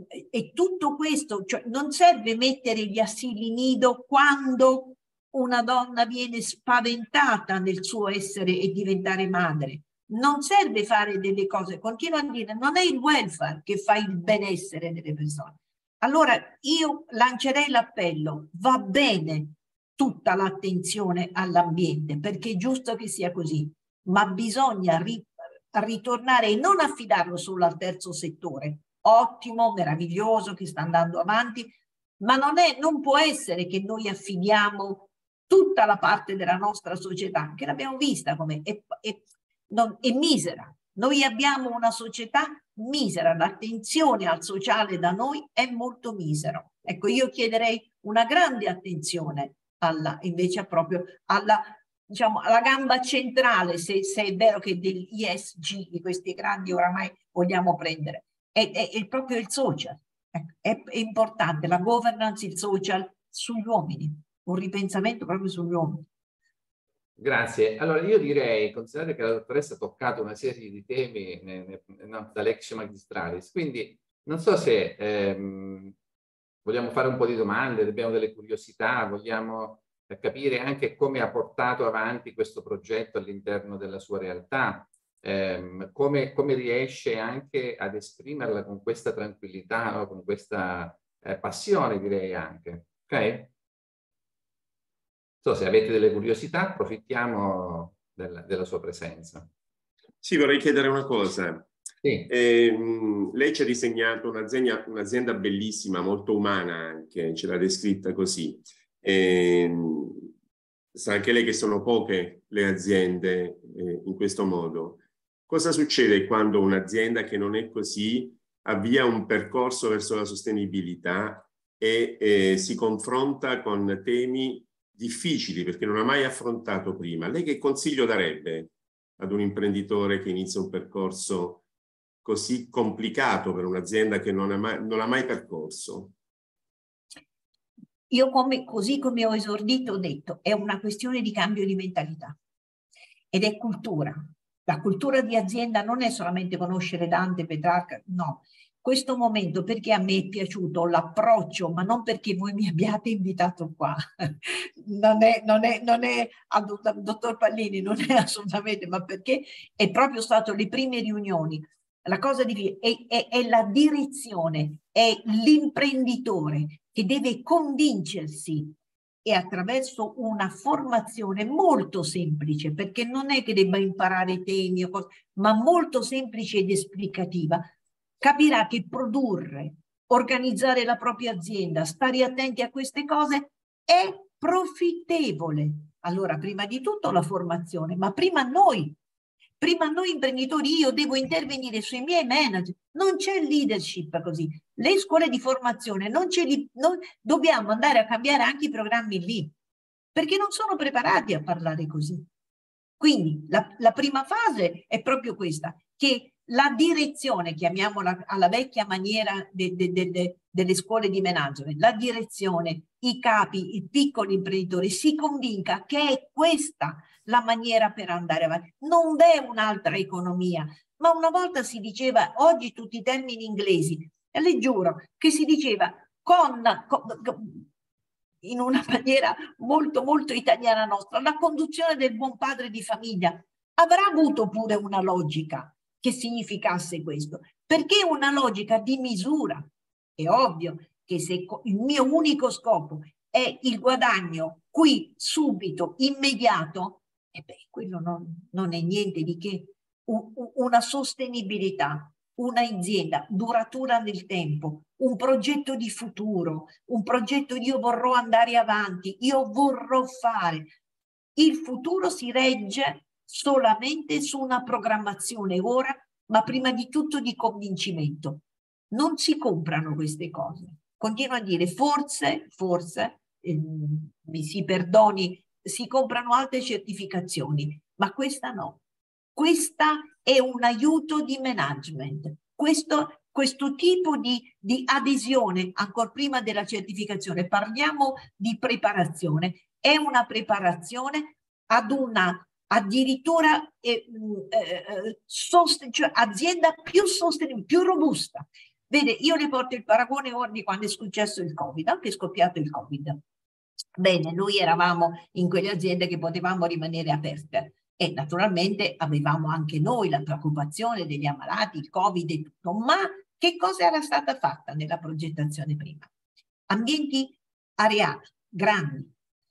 Speaker 3: e tutto questo, cioè non serve mettere gli asili nido quando una donna viene spaventata nel suo essere e diventare madre. Non serve fare delle cose, continuo a dire, non è il welfare che fa il benessere delle persone. Allora io lancerei l'appello, va bene tutta l'attenzione all'ambiente, perché è giusto che sia così, ma bisogna ri ritornare e non affidarlo solo al terzo settore, ottimo, meraviglioso, che sta andando avanti, ma non, è, non può essere che noi affidiamo tutta la parte della nostra società, che l'abbiamo vista come è, è, non, è misera. Noi abbiamo una società misera, l'attenzione al sociale da noi è molto misero. Ecco, io chiederei una grande attenzione alla, invece proprio alla, diciamo, alla gamba centrale, se, se è vero che degli E S G, di questi grandi oramai vogliamo prendere, è, è, è proprio il social. Ecco, è, è importante la governance, il social sugli uomini, un ripensamento proprio sugli uomini.
Speaker 5: Grazie. Allora io direi, considerate che la dottoressa ha toccato una serie di temi no, dall'ex magistralis, quindi non so se ehm, vogliamo fare un po' di domande, abbiamo delle curiosità, vogliamo capire anche come ha portato avanti questo progetto all'interno della sua realtà, ehm, come, come riesce anche ad esprimerla con questa tranquillità, no? Con questa eh, passione, direi anche. Ok? So, se avete delle curiosità, approfittiamo del, della sua presenza.
Speaker 6: Sì, vorrei chiedere una cosa.
Speaker 5: Sì.
Speaker 6: Eh, lei ci ha disegnato un'azienda, un'azienda bellissima, molto umana anche, ce l'ha descritta così. Eh, sa anche lei che sono poche le aziende eh, in questo modo. Cosa succede quando un'azienda che non è così avvia un percorso verso la sostenibilità e eh, si confronta con temi difficili perché non ha mai affrontato prima? Lei che consiglio darebbe ad un imprenditore che inizia un percorso così complicato per un'azienda che non ha mai, non ha mai percorso?
Speaker 3: Io, come, così come ho esordito, ho detto, è una questione di cambio di mentalità ed è cultura. La cultura di azienda non è solamente conoscere Dante, Petrarca, no. Questo momento, perché a me è piaciuto l'approccio, ma non perché voi mi abbiate invitato qua, non è, non è, non è al dottor Pallini, non è assolutamente, ma perché è proprio stato le prime riunioni. La cosa di è, è, è la direzione, è l'imprenditore che deve convincersi e attraverso una formazione molto semplice, perché non è che debba imparare temi o cose, ma molto semplice ed esplicativa, capirà che produrre, organizzare la propria azienda, stare attenti a queste cose è profittevole. Allora, prima di tutto la formazione, ma prima noi, prima noi imprenditori, io devo intervenire sui miei manager. Non c'è leadership così. Le scuole di formazione non ce li, non, dobbiamo andare a cambiare anche i programmi lì, perché non sono preparati a parlare così. Quindi la, la prima fase è proprio questa, che la direzione, chiamiamola alla vecchia maniera de, de, de, de, delle scuole di management, la direzione, i capi, i piccoli imprenditori si convinca che è questa la maniera per andare avanti. Non è un'altra economia, ma una volta si diceva, oggi tutti i termini inglesi, e le giuro che si diceva con, con in una maniera molto molto italiana nostra, la conduzione del buon padre di famiglia avrà avuto pure una logica che significasse questo, perché una logica di misura. È ovvio che se il mio unico scopo è il guadagno qui, subito, immediato, e beh, quello non, non è niente di che. Una sostenibilità, un'azienda duratura nel tempo, un progetto di futuro, un progetto io vorrò andare avanti, io vorrò fare. Il futuro si regge solamente su una programmazione ora, ma prima di tutto di convincimento. Non si comprano queste cose. Continuo a dire, forse, forse, eh, mi si perdoni, si comprano altre certificazioni, ma questa no. Questa è un aiuto di management. Questo, questo tipo di, di adesione, ancora prima della certificazione, parliamo di preparazione, è una preparazione ad una addirittura eh, eh, sosten- cioè azienda più sostenibile, più robusta. Vede, io le porto il paragone ora di quando è successo il Covid, anche è scoppiato il Covid. Bene, noi eravamo in quelle aziende che potevamo rimanere aperte. E naturalmente avevamo anche noi la preoccupazione degli ammalati, il Covid e tutto, ma che cosa era stata fatta nella progettazione prima? Ambienti areati, grandi.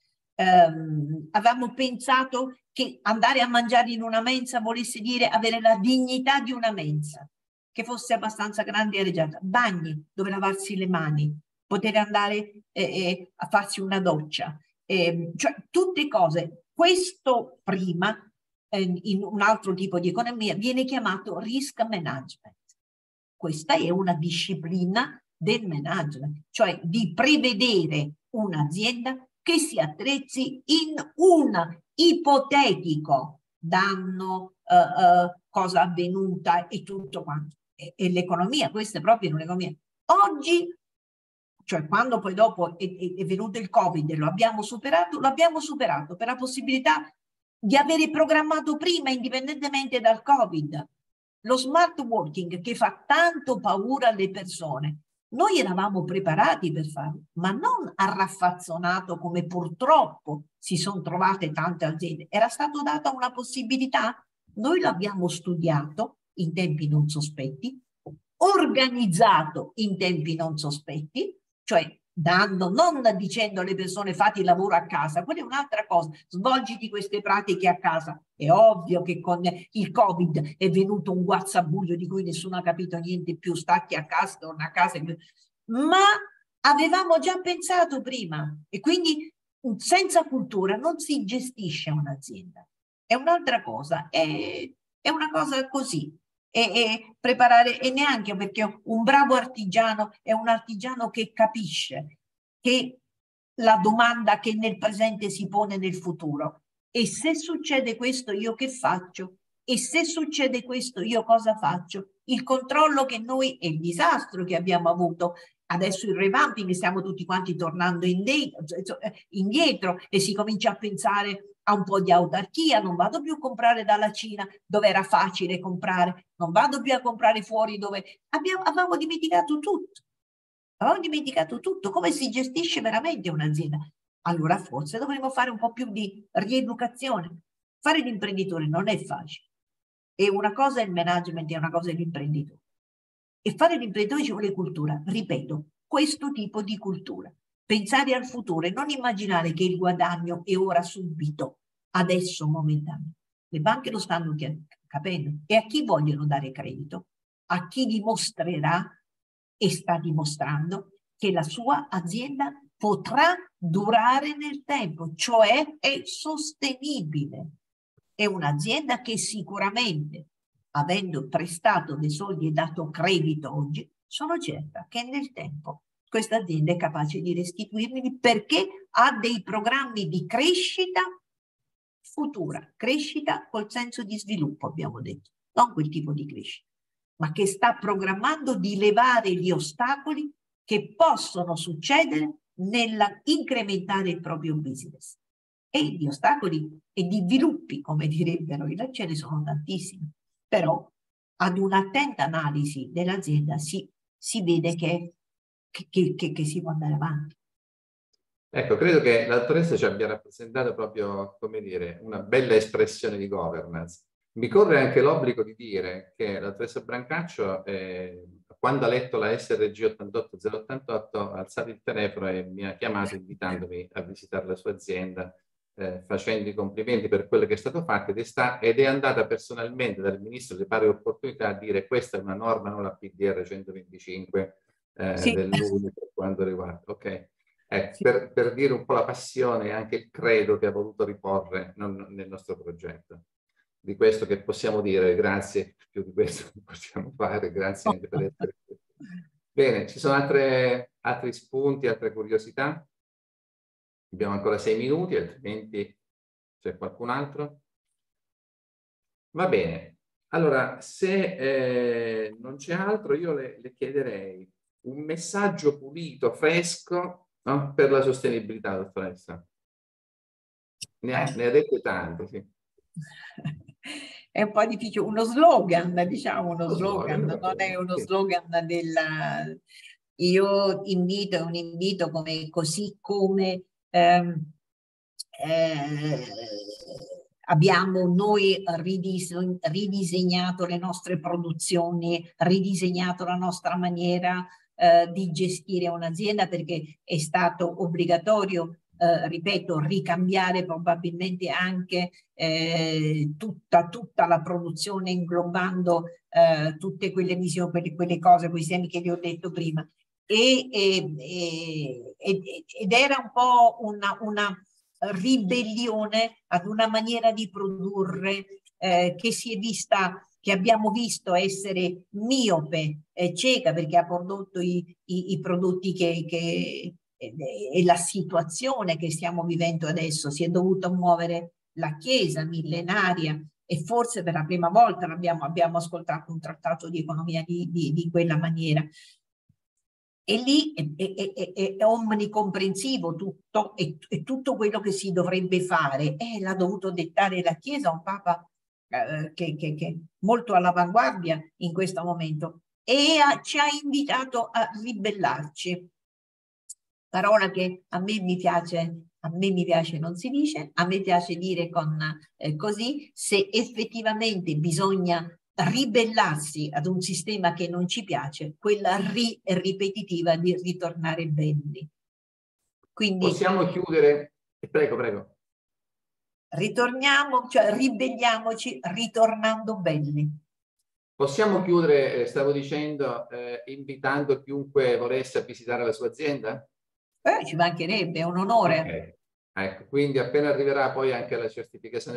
Speaker 3: Um, avevamo pensato che andare a mangiare in una mensa volesse dire avere la dignità di una mensa, che fosse abbastanza grande e areggiata. Bagni dove lavarsi le mani, poter andare eh, eh, a farsi una doccia, eh, cioè tutte cose. Questo prima, in un altro tipo di economia, viene chiamato risk management. Questa è una disciplina del management, cioè di prevedere un'azienda che si attrezzi in un ipotetico danno, uh, uh, cosa avvenuta e tutto quanto. E, e l'economia, questa è proprio un'economia. Oggi, cioè quando poi dopo è, è, è venuto il Covid e lo abbiamo superato, lo abbiamo superato per la possibilità di avere programmato prima, indipendentemente dal Covid, lo smart working che fa tanto paura alle persone. Noi eravamo preparati per farlo, ma non arraffazzonato come purtroppo si sono trovate tante aziende. Era stata data una possibilità Noi l'abbiamo studiato in tempi non sospetti, organizzato in tempi non sospetti, cioè dando, non dicendo alle persone fate il lavoro a casa, quella è un'altra cosa, svolgiti queste pratiche a casa. È ovvio che con il Covid è venuto un guazzabuglio di cui nessuno ha capito niente più, stacchi a casa, torna a casa, ma avevamo già pensato prima e quindi senza cultura non si gestisce un'azienda. È un'altra cosa, è, è una cosa così. E, e preparare, e neanche perché un bravo artigiano è un artigiano che capisce che la domanda che nel presente si pone nel futuro. E se succede questo io che faccio? E se succede questo io cosa faccio? Il controllo che noi e il disastro che abbiamo avuto. Adesso il revamping, stiamo tutti quanti tornando indietro e si comincia a pensare a un po' di autarchia, non vado più a comprare dalla Cina dove era facile comprare, non vado più a comprare fuori dove abbiamo, avevamo dimenticato tutto, avevamo dimenticato tutto, come si gestisce veramente un'azienda. Allora forse dovremmo fare un po' più di rieducazione. Fare l'imprenditore non è facile, e una cosa è il management e una cosa è l'imprenditore. E fare l'imprenditore ci vuole cultura, ripeto, questo tipo di cultura. Pensare al futuro e non immaginare che il guadagno è ora subito, adesso momentaneo. Le banche lo stanno capendo. E a chi vogliono dare credito? A chi dimostrerà e sta dimostrando che la sua azienda potrà durare nel tempo, cioè è sostenibile. È un'azienda che sicuramente, avendo prestato dei soldi e dato credito oggi, sono certa che nel tempo questa azienda è capace di restituirli perché ha dei programmi di crescita futura, crescita col senso di sviluppo, abbiamo detto, non quel tipo di crescita, ma che sta programmando di levare gli ostacoli che possono succedere nell'incrementare il proprio business. E di ostacoli e di sviluppi, come direbbero i ce ne sono tantissimi, però ad un'attenta analisi dell'azienda si, si vede che, che, che, che si può andare avanti.
Speaker 5: Ecco, credo che la dottoressa ci abbia rappresentato proprio, come dire, una bella espressione di governance. Mi corre anche l'obbligo di dire che la dottoressa Brancaccio, eh, quando ha letto la S R G ottantotto zero ottantotto, ha alzato il telefono e mi ha chiamato invitandomi a visitare la sua azienda, eh, facendo i complimenti per quello che è stato fatto, ed è, sta, ed è andata personalmente dal Ministro delle Pari Opportunità a dire questa è una norma, non la P D R centoventicinque eh, sì. dell'U N I per quanto riguarda. Ok. Eh, sì. per, per dire un po' la passione e anche il credo che ha voluto riporre non, nel nostro progetto. Di questo che possiamo dire, grazie, più di questo che possiamo fare, grazie anche per essere qui. Bene, ci sono altre, altri spunti, altre curiosità? Abbiamo ancora sei minuti, altrimenti c'è qualcun altro? Va bene, allora se eh, non c'è altro io le, le chiederei un messaggio pulito, fresco, no? Per la sostenibilità, dottoressa. Ne ha, ne ha detto tanto, sì.
Speaker 3: È un po' difficile, uno slogan, diciamo, uno, uno slogan, slogan non è uno
Speaker 5: sì.
Speaker 3: slogan della... Io invito, è un invito come, così come ehm, eh, abbiamo noi ridis- ridisegnato le nostre produzioni, ridisegnato la nostra maniera eh, di gestire un'azienda, perché è stato obbligatorio, eh, ripeto, ricambiare probabilmente anche eh, tutta, tutta la produzione, inglobando eh, tutte quelle visioni, quelle, quelle cose, quei temi che vi ho detto prima. E, e, e, ed era un po' una, una ribellione ad una maniera di produrre eh, che si è vista, che abbiamo visto essere miope, eh, cieca, perché ha prodotto i, i, i prodotti che, che e la situazione che stiamo vivendo adesso. Si è dovuta muovere la Chiesa millenaria e forse per la prima volta abbiamo, abbiamo ascoltato un trattato di economia di, di, di quella maniera. E lì è, è, è, è omnicomprensivo tutto, e, e tutto quello che si dovrebbe fare. E l'ha dovuto dettare la Chiesa, un Papa eh, che, che, che è molto all'avanguardia in questo momento, e ha, ci ha invitato a ribellarci. Parola che a me mi piace, a me mi piace non si dice, a me piace dire con eh, così, se effettivamente bisogna ribellarsi ad un sistema che non ci piace, quella ri è ripetitiva di ritornare belli. Quindi
Speaker 5: possiamo chiudere, prego, prego.
Speaker 3: Ritorniamo, cioè ribelliamoci ritornando belli.
Speaker 5: Possiamo chiudere, eh, stavo dicendo, eh, invitando chiunque volesse a visitare la sua azienda?
Speaker 3: Eh, ci mancherebbe, è un onore.
Speaker 5: Okay. Ecco, quindi appena arriverà poi anche la certificazione